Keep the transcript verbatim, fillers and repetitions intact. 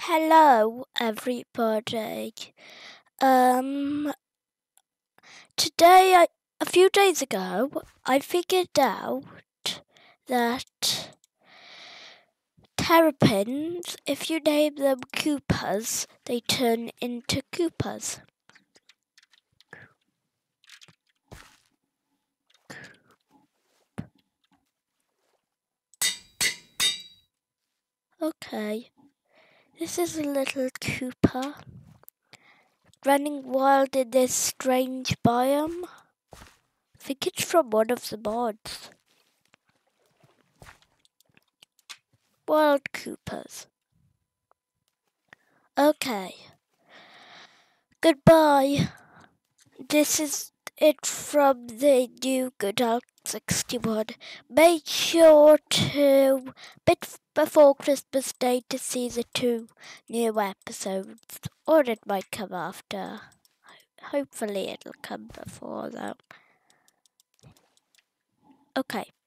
Hello, everybody. Um, today, I, a few days ago, I figured out that terrapins, if you name them koopas, they turn into koopas. Okay, this is a little koopa running wild in this strange biome. I think it's from one of the mods. Wild koopas. Okay. Goodbye. This is it from the new GoodElk sixty-one. Make sure to, bit before Christmas Day, to see the two new episodes, or it might come after. Hopefully it'll come before though. Okay.